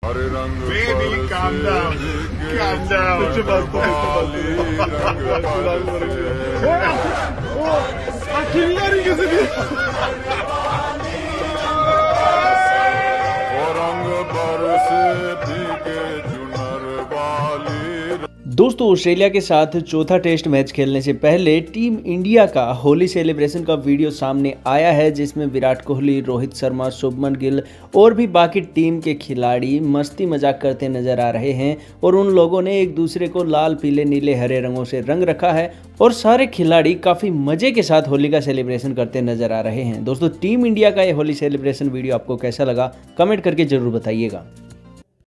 हरे रंग Baby, calm down. Calm down. Kimlerin gözü रंग बरसे भीगे चुनर वाली। दोस्तों, ऑस्ट्रेलिया के साथ चौथा टेस्ट मैच खेलने से पहले टीम इंडिया का होली सेलिब्रेशन का वीडियो सामने आया है, जिसमें विराट कोहली, रोहित शर्मा, शुभमन गिल और भी बाकी टीम के खिलाड़ी मस्ती मजाक करते नजर आ रहे हैं। और उन लोगों ने एक दूसरे को लाल, पीले, नीले, हरे रंगों से रंग रखा है और सारे खिलाड़ी काफ़ी मज़े के साथ होली का सेलिब्रेशन करते नजर आ रहे हैं। दोस्तों, टीम इंडिया का ये होली सेलिब्रेशन वीडियो आपको कैसा लगा, कमेंट करके ज़रूर बताइएगा।